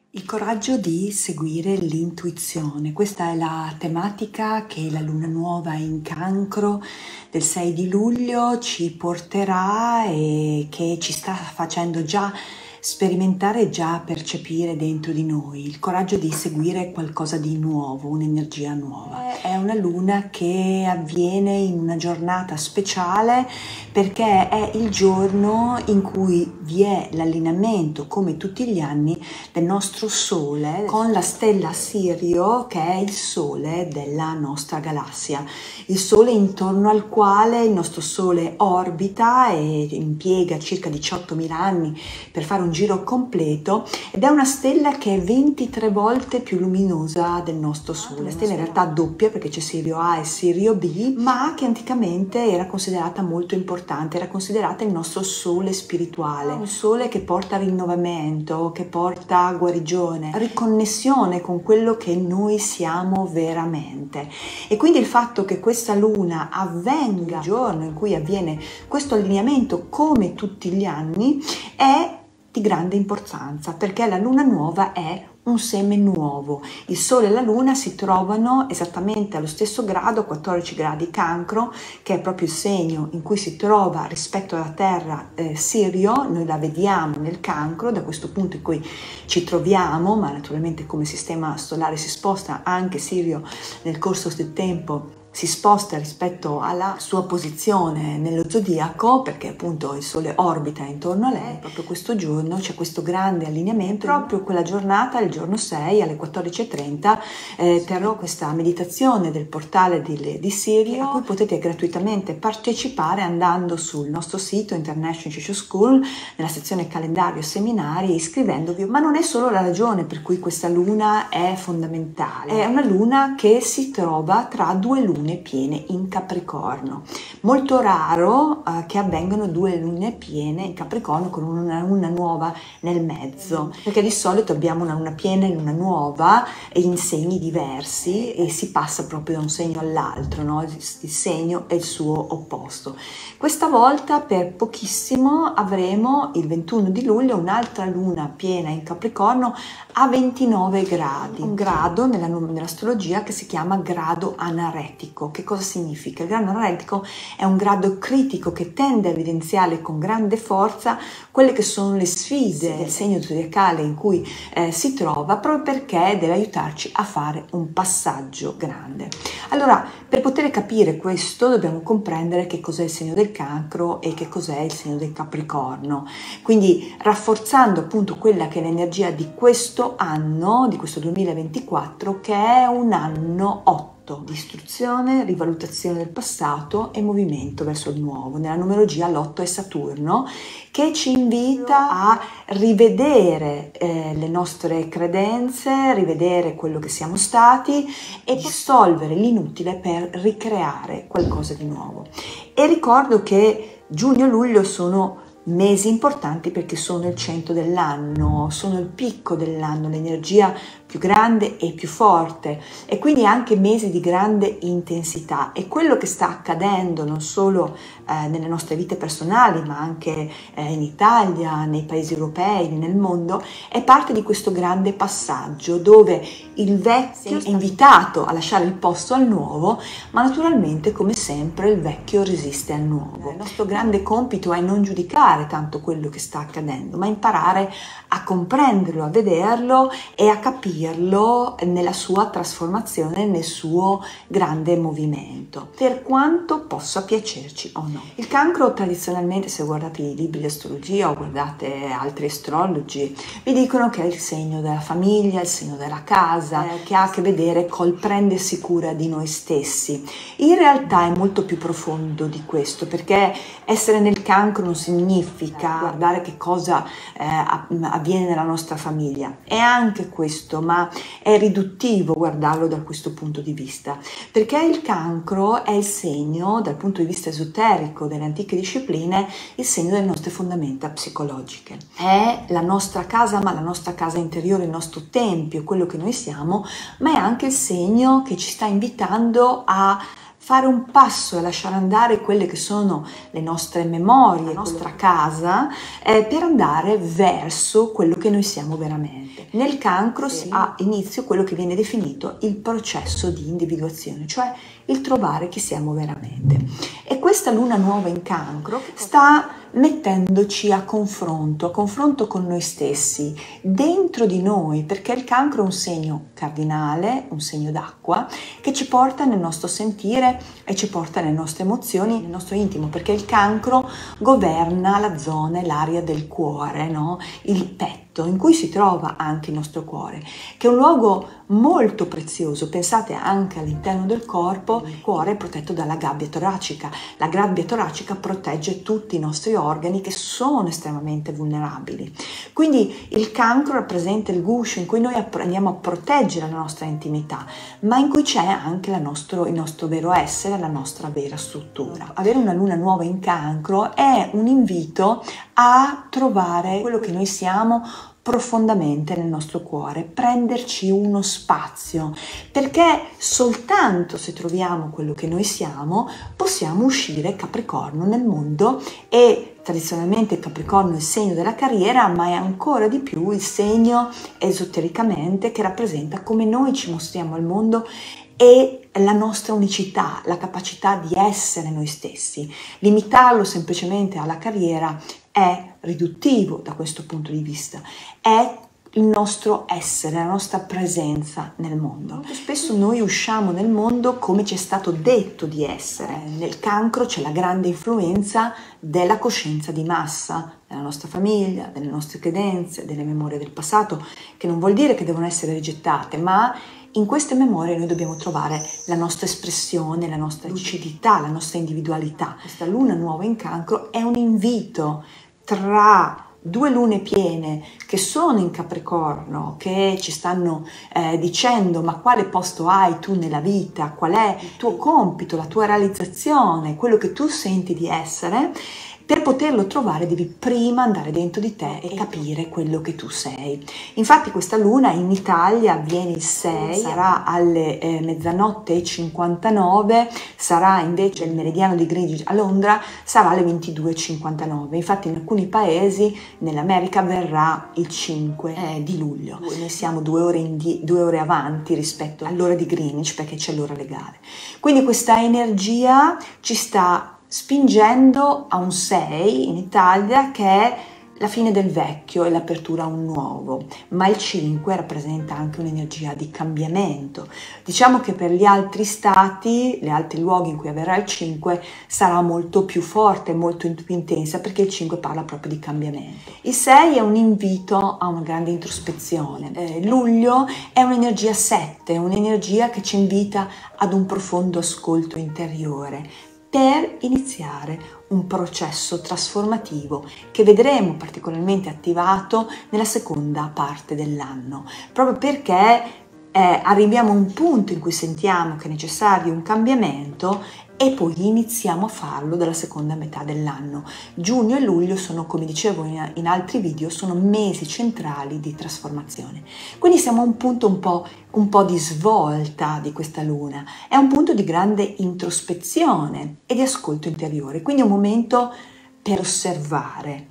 Il coraggio di seguire l'intuizione, questa è la tematica che la luna nuova in Cancro del 6 di luglio ci porterà e che ci sta facendo già sperimentare e già percepire dentro di noi. Il coraggio di seguire qualcosa di nuovo, un'energia nuova. È una luna che avviene in una giornata speciale perché è il giorno in cui vi è l'allineamento, come tutti gli anni, del nostro Sole con la stella Sirio, che è il Sole della nostra galassia, il Sole intorno al quale il nostro Sole orbita e impiega circa 18.000 anni per fare un giro completo, ed è una stella che è 23 volte più luminosa del nostro Sole. La stella in realtà doppia perché c'è Sirio A e Sirio B, ma che anticamente era considerata molto importante, era considerata il nostro Sole spirituale, un Sole che porta rinnovamento, che porta guarigione, riconnessione con quello che noi siamo veramente. E quindi il fatto che questa luna avvenga il giorno in cui avviene questo allineamento, come tutti gli anni, è di grande importanza, perché la luna nuova è un seme nuovo. Il Sole e la Luna si trovano esattamente allo stesso grado, 14 gradi Cancro, che è proprio il segno in cui si trova rispetto alla Terra Sirio. Noi la vediamo nel Cancro, da questo punto in cui ci troviamo, ma naturalmente come sistema solare si sposta, anche Sirio nel corso del tempo si sposta rispetto alla sua posizione nello zodiaco, perché appunto il Sole orbita intorno a lei. Proprio questo giorno c'è questo grande allineamento, proprio quella giornata, il giorno 6 alle 14:30 terrò questa meditazione del portale di Sirio, a cui potete gratuitamente partecipare andando sul nostro sito International Shisho School, nella sezione calendario seminari, iscrivendovi. Ma non è solo la ragione per cui questa luna è fondamentale, è una luna che si trova tra due lune piene in Capricorno. Molto raro che avvengano due lune piene in Capricorno con una luna nuova nel mezzo, perché di solito abbiamo una luna piena e luna nuova in segni diversi e si passa proprio da un segno all'altro, no? Il segno è il suo opposto. Questa volta per pochissimo avremo il 21 di luglio un'altra luna piena in Capricorno a 29 gradi, un grado nell'astrologia che si chiama grado anaretico. Che cosa significa? Il grado anaretico è un grado critico che tende a evidenziare con grande forza quelle che sono le sfide del segno zodiacale in cui si trova, proprio perché deve aiutarci a fare un passaggio grande. Allora, per poter capire questo dobbiamo comprendere che cos'è il segno del Cancro e che cos'è il segno del Capricorno, quindi rafforzando appunto quella che è l'energia di questo anno, di questo 2024, che è un anno 8 di istruzione, rivalutazione del passato e movimento verso il nuovo. Nella numerologia l'8 è Saturno, che ci invita a rivedere le nostre credenze, rivedere quello che siamo stati e dissolvere l'inutile per ricreare qualcosa di nuovo. E ricordo che giugno-luglio sono mesi importanti perché sono il centro dell'anno, sono il picco dell'anno, l'energia più grande e più forte, e quindi anche mesi di grande intensità. E quello che sta accadendo non solo nelle nostre vite personali, ma anche in Italia, nei paesi europei, nel mondo, è parte di questo grande passaggio dove il vecchio è invitato a lasciare il posto al nuovo, ma naturalmente, come sempre, il vecchio resiste al nuovo. Il nostro grande compito è non giudicare tanto quello che sta accadendo, ma imparare a comprenderlo, a vederlo e a capirlo nella sua trasformazione, nel suo grande movimento, per quanto possa piacerci o no. Il Cancro tradizionalmente, se guardate i libri di astrologia o guardate altri astrologi, vi dicono che è il segno della famiglia, il segno della casa, che ha a che vedere col prendersi cura di noi stessi. In realtà è molto più profondo di questo, perché essere nel Cancro non significa guardare che cosa avviene nella nostra famiglia. È anche questo, ma è riduttivo guardarlo da questo punto di vista, perché il Cancro è il segno, dal punto di vista esoterico delle antiche discipline, il segno delle nostre fondamenta psicologiche. È la nostra casa, ma la nostra casa interiore, il nostro tempio, quello che noi siamo, ma è anche il segno che ci sta invitando a fare un passo e lasciare andare quelle che sono le nostre memorie, la nostra casa, per andare verso quello che noi siamo veramente. Nel Cancro ha inizio quello che viene definito il processo di individuazione, cioè il trovare chi siamo veramente. E questa luna nuova in Cancro sta mettendoci a confronto con noi stessi, dentro di noi, perché il Cancro è un segno cardinale, un segno d'acqua, che ci porta nel nostro sentire e ci porta nelle nostre emozioni, nel nostro intimo, perché il Cancro governa la zona e l'area del cuore, no? Il petto, in cui si trova anche il nostro cuore, che è un luogo molto prezioso. Pensate anche all'interno del corpo, il cuore è protetto dalla gabbia toracica. La gabbia toracica protegge tutti i nostri organi che sono estremamente vulnerabili. Quindi il Cancro rappresenta il guscio in cui noi andiamo a proteggere la nostra intimità, ma in cui c'è anche il nostro vero essere, la nostra vera struttura. Avere una luna nuova in Cancro è un invito a trovare quello che noi siamo profondamente nel nostro cuore, prenderci uno spazio, perché soltanto se troviamo quello che noi siamo possiamo uscire Capricorno nel mondo. E tradizionalmente il Capricorno è il segno della carriera, ma è ancora di più il segno esotericamente che rappresenta come noi ci mostriamo al mondo e la nostra unicità, la capacità di essere noi stessi. Limitarlo semplicemente alla carriera è riduttivo da questo punto di vista, è il nostro essere, la nostra presenza nel mondo. Molto spesso noi usciamo nel mondo come ci è stato detto di essere. Nel Cancro c'è la grande influenza della coscienza di massa, della nostra famiglia, delle nostre credenze, delle memorie del passato, che non vuol dire che devono essere rigettate, ma in queste memorie noi dobbiamo trovare la nostra espressione, la nostra lucidità, la nostra individualità. Questa luna nuova in Cancro è un invito tra due lune piene che sono in Capricorno, che ci stanno dicendo ma quale posto hai tu nella vita, qual è il tuo compito, la tua realizzazione, quello che tu senti di essere. Per poterlo trovare devi prima andare dentro di te e capire quello che tu sei. Infatti questa luna in Italia avviene il 6, sarà alle mezzanotte e 59, sarà invece il meridiano di Greenwich a Londra, sarà alle 22:59. Infatti in alcuni paesi, nell'America, avverrà il 5 di luglio. Noi siamo 2 ore avanti rispetto all'ora di Greenwich perché c'è l'ora legale. Quindi questa energia ci sta spingendo a un 6 in Italia, che è la fine del vecchio e l'apertura a un nuovo, ma il 5 rappresenta anche un'energia di cambiamento. Diciamo che per gli altri stati, gli altri luoghi in cui avverrà il 5, sarà molto più forte, molto più intensa, perché il 5 parla proprio di cambiamento. Il 6 è un invito a una grande introspezione. Luglio è un'energia 7, un'energia che ci invita ad un profondo ascolto interiore, per iniziare un processo trasformativo che vedremo particolarmente attivato nella seconda parte dell'anno, proprio perché arriviamo a un punto in cui sentiamo che è necessario un cambiamento e poi iniziamo a farlo dalla seconda metà dell'anno. Giugno e luglio sono, come dicevo in altri video, sono mesi centrali di trasformazione. Quindi siamo a un punto un po' di svolta di questa luna. È un punto di grande introspezione e di ascolto interiore. Quindi è un momento per osservare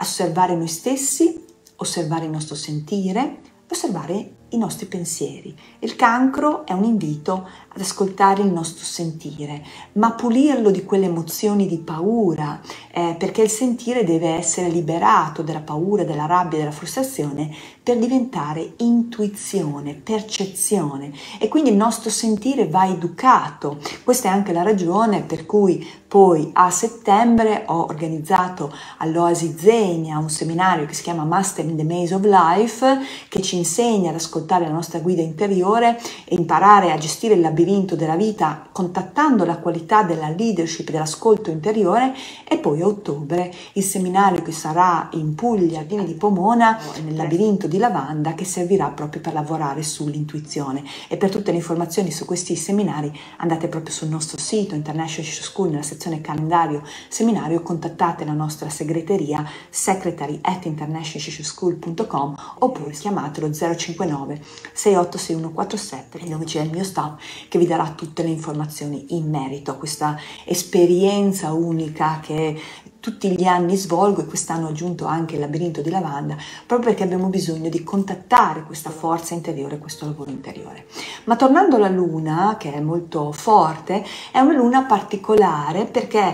noi stessi, osservare il nostro sentire, osservare i nostri pensieri. Il Cancro è un invito ad ascoltare il nostro sentire, ma pulirlo di quelle emozioni di paura, perché il sentire deve essere liberato dalla paura, della rabbia, della frustrazione, per diventare intuizione, percezione, e quindi il nostro sentire va educato. Questa è anche la ragione per cui poi a settembre ho organizzato all'Oasi Zegna un seminario che si chiama Mastering the Maze of Life, che ci insegna ad ascoltare la nostra guida interiore e imparare a gestire il labirinto della vita contattando la qualità della leadership e dell'ascolto interiore. E poi a ottobre il seminario che sarà in Puglia, Vini di Pomona, nel labirinto di Lavanda, che servirà proprio per lavorare sull'intuizione. E per tutte le informazioni su questi seminari andate proprio sul nostro sito International Shishu School, nella sezione calendario seminario, contattate la nostra segreteria secretary@internationalshishuschool.com oppure chiamatelo 059 349 68 6147, dove c'è il mio staff che vi darà tutte le informazioni in merito a questa esperienza unica che tutti gli anni svolgo, e quest'anno ho aggiunto anche il labirinto di lavanda, proprio perché abbiamo bisogno di contattare questa forza interiore, questo lavoro interiore. Ma tornando alla luna, che è molto forte, è una luna particolare perché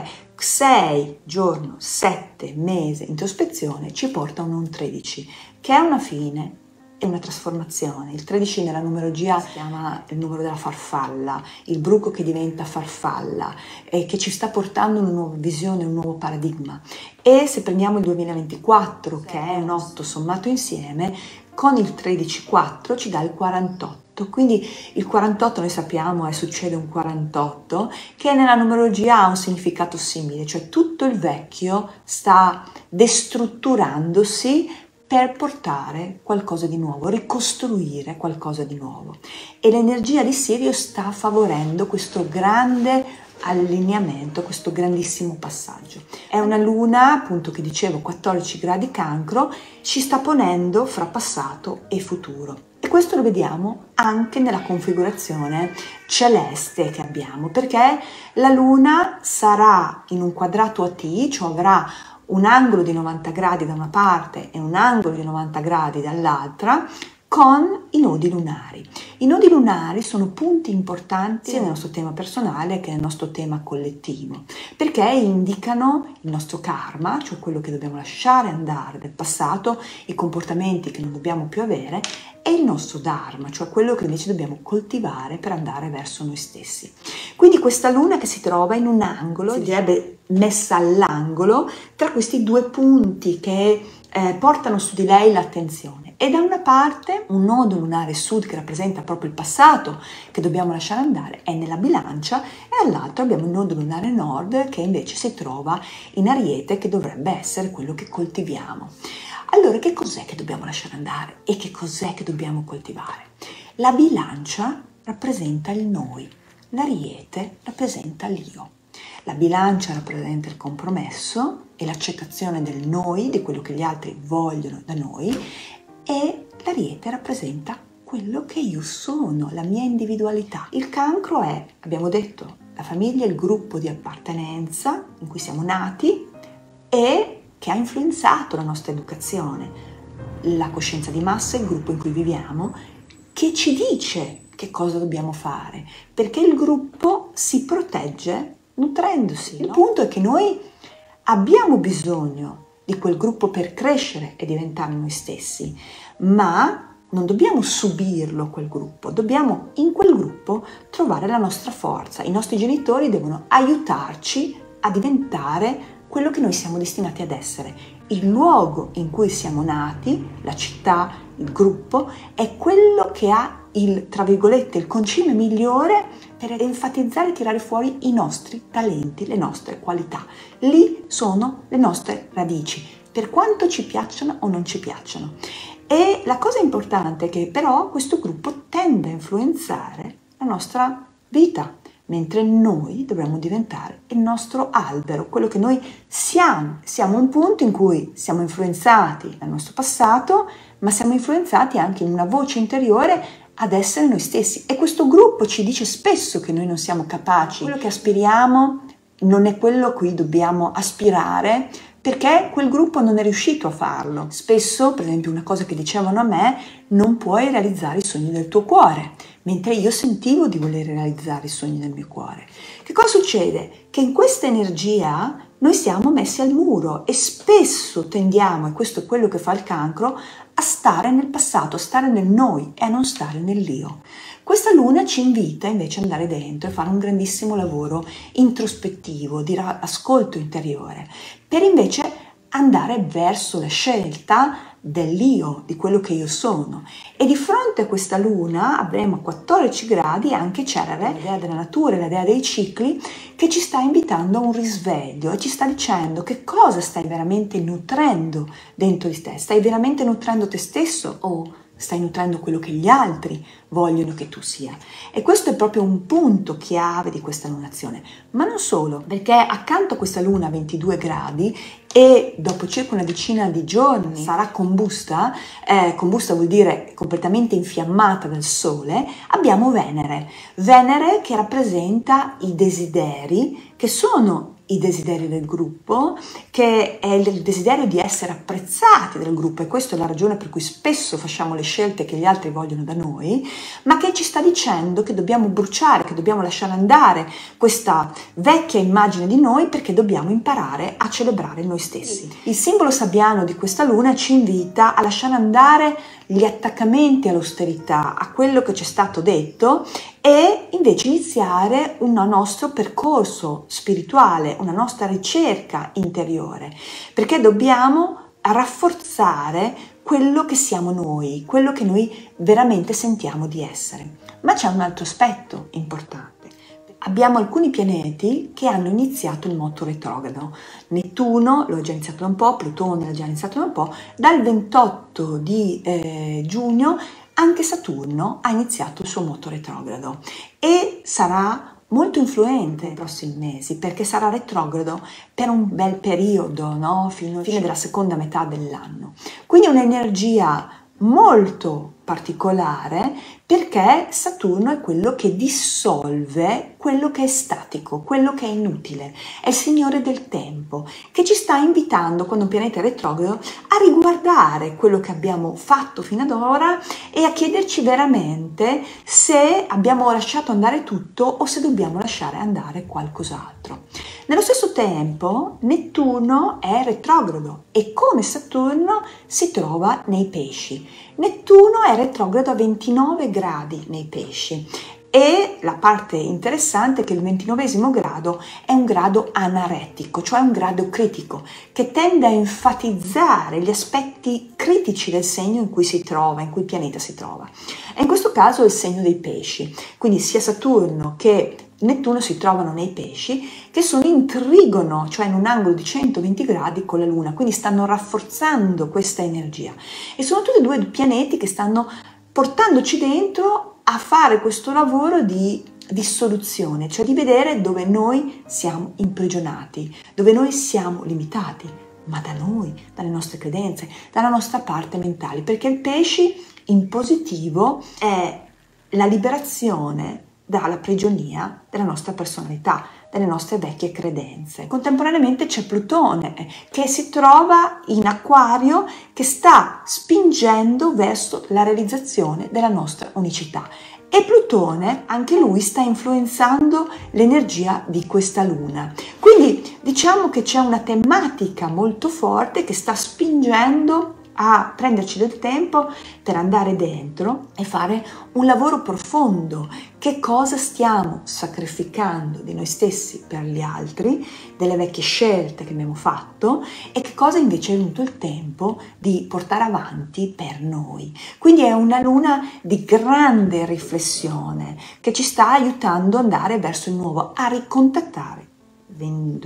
6 giorno, 7 mese introspezione ci portano a un 13, che è una fine e una trasformazione. Il 13 nella numerologia si chiama il numero della farfalla, il bruco che diventa farfalla e che ci sta portando una nuova visione, un nuovo paradigma. E se prendiamo il 2024, che è un 8 sommato insieme, con il 13-4 ci dà il 48. Quindi il 48 noi sappiamo succede un 48 che nella numerologia ha un significato simile, cioè tutto il vecchio sta destrutturandosi per portare qualcosa di nuovo, ricostruire qualcosa di nuovo. E l'energia di Sirio sta favorendo questo grande allineamento, questo grandissimo passaggio. È una luna, appunto, che dicevo 14 gradi cancro, ci sta ponendo fra passato e futuro. E questo lo vediamo anche nella configurazione celeste che abbiamo, perché la luna sarà in un quadrato a T, cioè avrà un angolo di 90 gradi da una parte e un angolo di 90 gradi dall'altra, con i nodi lunari. I nodi lunari sono punti importanti sia nel nostro tema personale che nel nostro tema collettivo, perché indicano il nostro karma, cioè quello che dobbiamo lasciare andare del passato, i comportamenti che non dobbiamo più avere, e il nostro dharma, cioè quello che invece dobbiamo coltivare per andare verso noi stessi. Quindi questa luna che si trova in un angolo, si direbbe messa all'angolo, tra questi due punti che portano su di lei l'attenzione. E da una parte un nodo lunare sud che rappresenta proprio il passato che dobbiamo lasciare andare, è nella bilancia, e all'altro abbiamo il nodo lunare nord che invece si trova in Ariete, che dovrebbe essere quello che coltiviamo. Allora, che cos'è che dobbiamo lasciare andare e che cos'è che dobbiamo coltivare? La bilancia rappresenta il noi, l'Ariete rappresenta l'io. La bilancia rappresenta il compromesso e l'accettazione del noi, di quello che gli altri vogliono da noi, e l'Ariete rappresenta quello che io sono, la mia individualità. Il cancro è, abbiamo detto, la famiglia, il gruppo di appartenenza in cui siamo nati e che ha influenzato la nostra educazione, la coscienza di massa, il gruppo in cui viviamo, che ci dice che cosa dobbiamo fare, perché il gruppo si protegge nutrendosi. Il punto è che noi abbiamo bisogno di quel gruppo per crescere e diventare noi stessi, ma non dobbiamo subirlo quel gruppo, dobbiamo in quel gruppo trovare la nostra forza. I nostri genitori devono aiutarci a diventare quello che noi siamo destinati ad essere. Il luogo in cui siamo nati, la città, il gruppo, è quello che ha il, tra virgolette, il concime migliore per enfatizzare e tirare fuori i nostri talenti, le nostre qualità. Lì sono le nostre radici, per quanto ci piacciono o non ci piacciono. E la cosa importante è che però questo gruppo tende a influenzare la nostra vita, mentre noi dovremmo diventare il nostro albero, quello che noi siamo. Siamo un punto in cui siamo influenzati dal nostro passato, ma siamo influenzati anche in una voce interiore ad essere noi stessi. E questo gruppo ci dice spesso che noi non siamo capaci, quello che aspiriamo non è quello a cui dobbiamo aspirare, perché quel gruppo non è riuscito a farlo. Spesso, per esempio, una cosa che dicevano a me: non puoi realizzare i sogni del tuo cuore, mentre io sentivo di voler realizzare i sogni del mio cuore. Che cosa succede? Che in questa energia noi siamo messi al muro e spesso tendiamo, e questo è quello che fa il cancro, a stare nel passato, a stare nel noi e a non stare nell'io. Questa luna ci invita invece ad andare dentro e fare un grandissimo lavoro introspettivo, di ascolto interiore, per invece andare verso la scelta dell'io, di quello che io sono. E di fronte a questa luna avremo 14 gradi anche Cerere, l'idea della natura, l'idea dei cicli, che ci sta invitando a un risveglio e ci sta dicendo che cosa stai veramente nutrendo dentro di te. Stai veramente nutrendo te stesso o stai nutrendo quello che gli altri vogliono che tu sia. E questo è proprio un punto chiave di questa lunazione. Ma non solo, perché accanto a questa luna a 22 gradi e dopo circa una decina di giorni sarà combusta, combusta vuol dire completamente infiammata dal Sole, abbiamo Venere. Venere che rappresenta i desideri, che sono i desideri del gruppo, che è il desiderio di essere apprezzati dal gruppo, e questa è la ragione per cui spesso facciamo le scelte che gli altri vogliono da noi, ma che ci sta dicendo che dobbiamo bruciare, che dobbiamo lasciare andare questa vecchia immagine di noi, perché dobbiamo imparare a celebrare noi stessi. Il simbolo sabbiano di questa luna ci invita a lasciare andare gli attaccamenti all'austerità, a quello che ci è stato detto, e invece iniziare un nostro percorso spirituale, una nostra ricerca interiore, perché dobbiamo rafforzare quello che siamo noi, quello che noi veramente sentiamo di essere. Ma c'è un altro aspetto importante. Abbiamo alcuni pianeti che hanno iniziato il moto retrogrado. Nettuno lo ha già iniziato da un po', Plutone l'ha già iniziato da un po', dal 28 di giugno anche Saturno ha iniziato il suo moto retrogrado e sarà molto influente nei prossimi mesi, perché sarà retrogrado per un bel periodo, no? Fino alla fine della seconda metà dell'anno. Quindi un'energia molto particolare, perché Saturno è quello che dissolve quello che è statico, quello che è inutile, è il signore del tempo, che ci sta invitando, quando un pianeta è retrogrado, a riguardare quello che abbiamo fatto fino ad ora e a chiederci veramente se abbiamo lasciato andare tutto o se dobbiamo lasciare andare qualcos'altro. Nello stesso tempo Nettuno è retrogrado e come Saturno si trova nei pesci. Nettuno è retrogrado a 29 gradi nei pesci e la parte interessante è che il 29esimo grado è un grado anaretico, cioè un grado critico, che tende a enfatizzare gli aspetti critici del segno in cui si trova, in cui il pianeta si trova. E in questo caso è il segno dei pesci, quindi sia Saturno che Nettuno si trovano nei pesci, che sono in trigono, cioè in un angolo di 120 gradi con la Luna, quindi stanno rafforzando questa energia. E sono tutti e due pianeti che stanno portandoci dentro a fare questo lavoro di dissoluzione, cioè di vedere dove noi siamo imprigionati, dove noi siamo limitati, ma da noi, dalle nostre credenze, dalla nostra parte mentale, perché il pesci in positivo è la liberazione dalla prigionia della nostra personalità, delle nostre vecchie credenze. Contemporaneamente c'è Plutone che si trova in Acquario, che sta spingendo verso la realizzazione della nostra unicità. E Plutone, anche lui, sta influenzando l'energia di questa luna. Quindi diciamo che c'è una tematica molto forte che sta spingendo a prenderci del tempo per andare dentro e fare un lavoro profondo. Che cosa stiamo sacrificando di noi stessi per gli altri, delle vecchie scelte che abbiamo fatto, e che cosa invece è venuto il tempo di portare avanti per noi. Quindi è una luna di grande riflessione che ci sta aiutando ad andare verso il nuovo, a ricontattare nel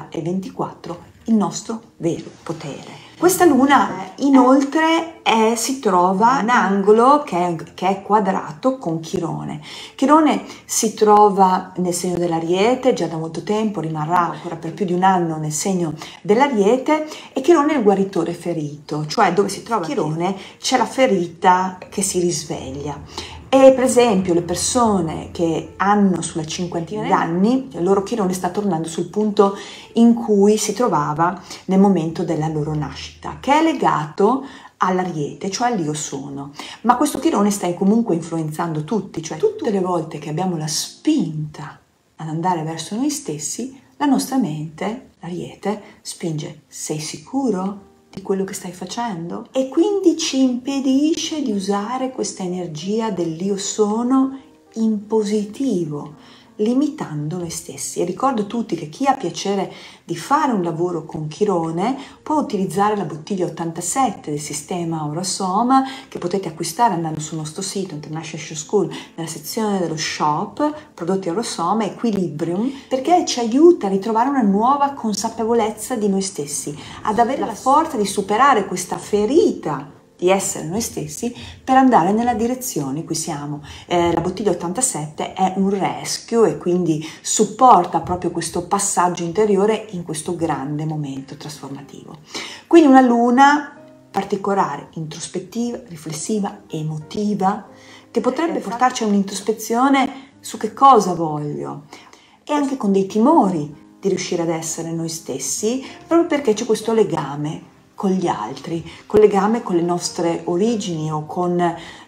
2024 il nostro vero potere. Questa luna inoltre si trova in un angolo che è quadrato con Chirone. Chirone si trova nel segno dell'Ariete già da molto tempo, rimarrà ancora per più di un anno nel segno dell'Ariete, e Chirone è il guaritore ferito, cioè dove si trova Chirone c'è la ferita che si risveglia. E per esempio le persone che hanno sulla cinquantina di anni, il loro Chirone sta tornando sul punto in cui si trovava nel momento della loro nascita, che è legato all'Ariete, cioè all'Io Sono. Ma questo Chirone sta comunque influenzando tutti, cioè tutte le volte che abbiamo la spinta ad andare verso noi stessi, la nostra mente, l'Ariete, spinge: sei sicuro di quello che stai facendo? E quindi ci impedisce di usare questa energia dell'Io Sono in positivo, limitando noi stessi. E ricordo a tutti che chi ha piacere di fare un lavoro con Chirone può utilizzare la bottiglia 87 del sistema Aurasoma, che potete acquistare andando sul nostro sito International Show School nella sezione dello shop prodotti Aurasoma Equilibrium, perché ci aiuta a ritrovare una nuova consapevolezza di noi stessi, ad avere la forza di superare questa ferita di essere noi stessi per andare nella direzione in cui siamo. La bottiglia 87 è un rescue e quindi supporta proprio questo passaggio interiore in questo grande momento trasformativo. Quindi una luna particolare, introspettiva, riflessiva, emotiva, che potrebbe portarci a un'introspezione su che cosa voglio e anche con dei timori di riuscire ad essere noi stessi, proprio perché c'è questo legame con gli altri, con legame con le nostre origini o con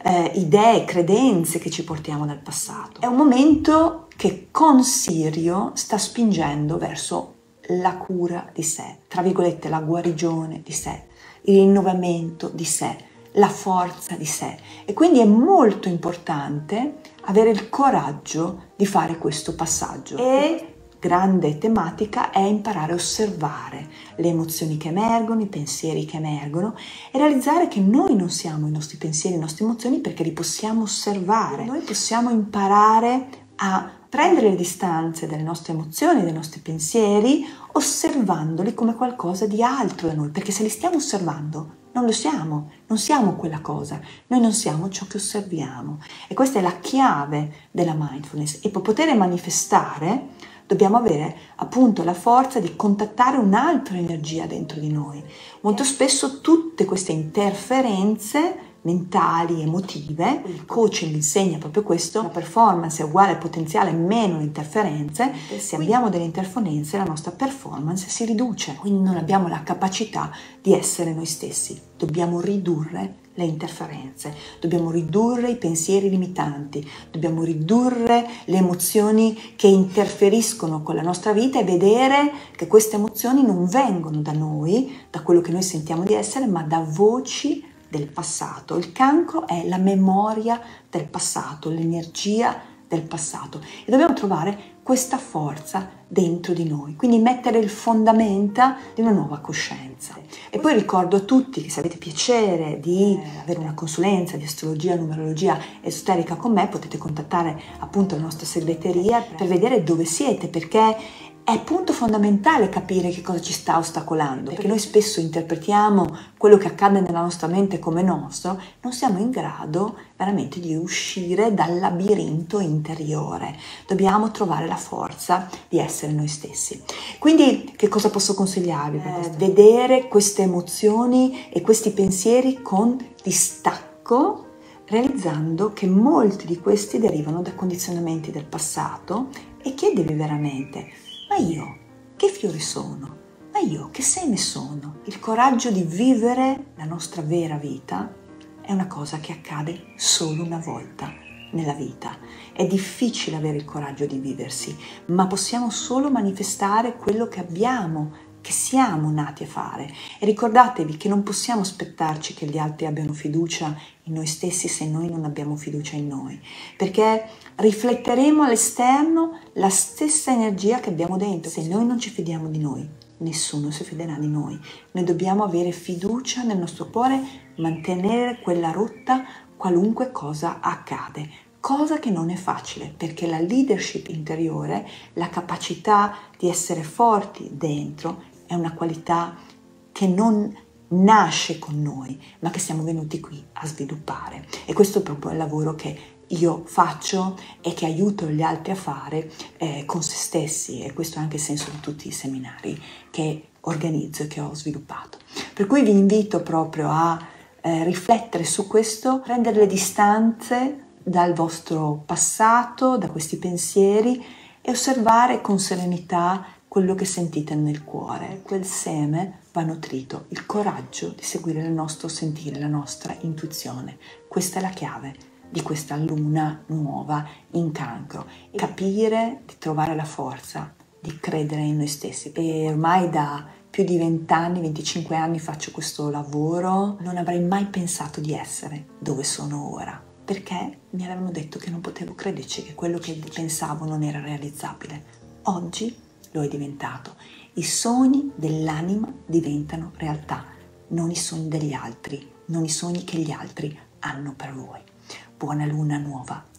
idee, credenze che ci portiamo dal passato. È un momento che con Sirio sta spingendo verso la cura di sé, tra virgolette la guarigione di sé, il rinnovamento di sé, la forza di sé. E quindi è molto importante avere il coraggio di fare questo passaggio. E grande tematica è imparare a osservare le emozioni che emergono, i pensieri che emergono e realizzare che noi non siamo i nostri pensieri, le nostre emozioni, perché li possiamo osservare. Noi possiamo imparare a prendere le distanze dalle nostre emozioni, dai nostri pensieri, osservandoli come qualcosa di altro da noi, perché se li stiamo osservando non lo siamo, non siamo quella cosa, noi non siamo ciò che osserviamo. E questa è la chiave della mindfulness. E per poter manifestare dobbiamo avere appunto la forza di contattare un'altra energia dentro di noi. Molto spesso tutte queste interferenze mentali, emotive, il coaching insegna proprio questo, la performance è uguale al potenziale meno le interferenze, se abbiamo delle interferenze la nostra performance si riduce, quindi non abbiamo la capacità di essere noi stessi, dobbiamo ridurre le interferenze, dobbiamo ridurre i pensieri limitanti, dobbiamo ridurre le emozioni che interferiscono con la nostra vita e vedere che queste emozioni non vengono da noi, da quello che noi sentiamo di essere, ma da voci del passato. Il cancro è la memoria del passato, l'energia del passato e dobbiamo trovare questa forza dentro di noi, quindi mettere il fondamenta di una nuova coscienza. E poi ricordo a tutti che se avete piacere di avere una consulenza di astrologia, numerologia esoterica con me, potete contattare appunto la nostra segreteria per vedere dove siete, perché è punto fondamentale capire che cosa ci sta ostacolando, perché noi spesso interpretiamo quello che accade nella nostra mente come nostro, non siamo in grado veramente di uscire dal labirinto interiore. Dobbiamo trovare la forza di essere noi stessi. Quindi che cosa posso consigliarvi? Vedere queste emozioni e questi pensieri con distacco, realizzando che molti di questi derivano da condizionamenti del passato e chiedevi veramente: ma io che fiore sono? Ma io che seme sono? Il coraggio di vivere la nostra vera vita è una cosa che accade solo una volta nella vita. È difficile avere il coraggio di viversi, ma possiamo solo manifestare quello che abbiamo, che siamo nati a fare. E ricordatevi che non possiamo aspettarci che gli altri abbiano fiducia in noi stessi se noi non abbiamo fiducia in noi, perché rifletteremo all'esterno la stessa energia che abbiamo dentro. Se noi non ci fidiamo di noi, nessuno si fiderà di noi. Noi dobbiamo avere fiducia nel nostro cuore, mantenere quella rotta qualunque cosa accade. Cosa che non è facile, perché la leadership interiore, la capacità di essere forti dentro, è una qualità che non nasce con noi, ma che siamo venuti qui a sviluppare. E questo è proprio il lavoro che io faccio e che aiuto gli altri a fare con se stessi, e questo è anche il senso di tutti i seminari che organizzo e che ho sviluppato. Per cui vi invito proprio a riflettere su questo, prendere le distanze dal vostro passato, da questi pensieri, e osservare con serenità quello che sentite nel cuore. Quel seme va nutrito, il coraggio di seguire il nostro sentire, la nostra intuizione. Questa è la chiave di questa luna nuova in Cancro. Capire di trovare la forza di credere in noi stessi. E ormai da più di 20 anni, 25 anni faccio questo lavoro, non avrei mai pensato di essere dove sono ora, perché mi avevano detto che non potevo crederci, che quello che pensavo non era realizzabile. Oggi lo è diventato. I sogni dell'anima diventano realtà, non i sogni degli altri, non i sogni che gli altri hanno per voi. Buona luna nuova